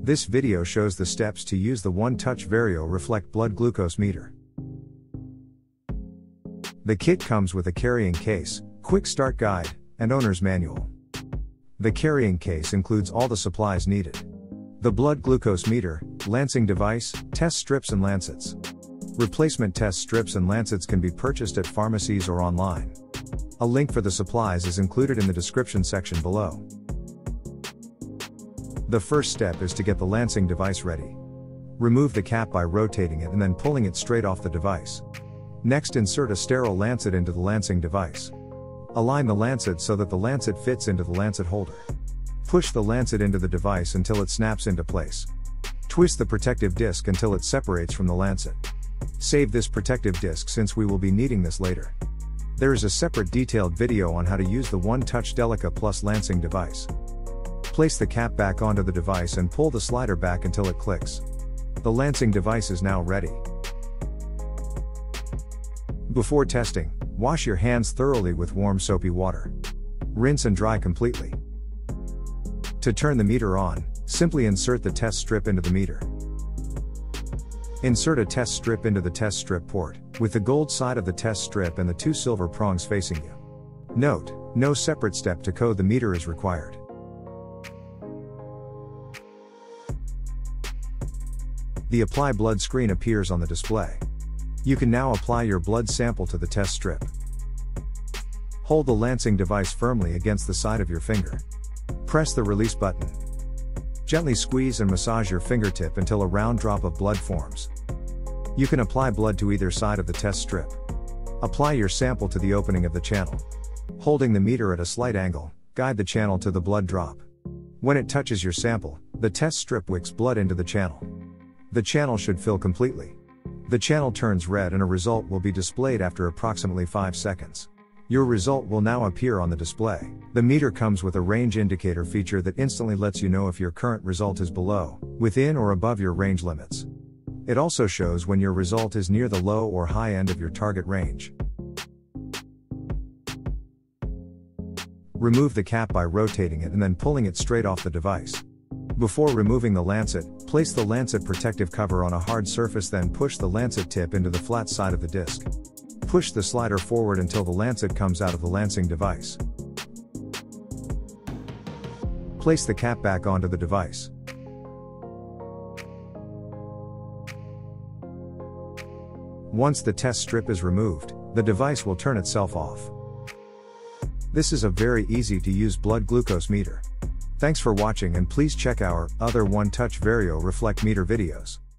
This video shows the steps to use the OneTouch Verio Reflect Blood Glucose Meter. The kit comes with a carrying case, quick start guide, and owner's manual. The carrying case includes all the supplies needed: the blood glucose meter, lancing device, test strips and lancets. Replacement test strips and lancets can be purchased at pharmacies or online. A link for the supplies is included in the description section below. The first step is to get the lancing device ready. Remove the cap by rotating it and then pulling it straight off the device. Next, insert a sterile lancet into the lancing device. Align the lancet so that the lancet fits into the lancet holder. Push the lancet into the device until it snaps into place. Twist the protective disc until it separates from the lancet. Save this protective disc since we will be needing this later. There is a separate detailed video on how to use the OneTouch Delica Plus lancing device. Place the cap back onto the device and pull the slider back until it clicks. The lancing device is now ready. Before testing, wash your hands thoroughly with warm soapy water. Rinse and dry completely. To turn the meter on, simply insert the test strip into the meter. Insert a test strip into the test strip port, with the gold side of the test strip and the two silver prongs facing you. Note, no separate step to code the meter is required. The Apply Blood screen appears on the display. You can now apply your blood sample to the test strip. Hold the lancing device firmly against the side of your finger. Press the release button. Gently squeeze and massage your fingertip until a round drop of blood forms. You can apply blood to either side of the test strip. Apply your sample to the opening of the channel. Holding the meter at a slight angle, guide the channel to the blood drop. When it touches your sample, the test strip wicks blood into the channel. The channel should fill completely. The channel turns red and a result will be displayed after approximately 5 seconds. Your result will now appear on the display. The meter comes with a range indicator feature that instantly lets you know if your current result is below, within or above your range limits. It also shows when your result is near the low or high end of your target range. Remove the cap by rotating it and then pulling it straight off the device. Before removing the lancet, place the lancet protective cover on a hard surface, then push the lancet tip into the flat side of the disc. Push the slider forward until the lancet comes out of the lancing device. Place the cap back onto the device. Once the test strip is removed, the device will turn itself off. This is a very easy to use blood glucose meter. Thanks for watching, and please check our other OneTouch Verio Reflect Meter videos.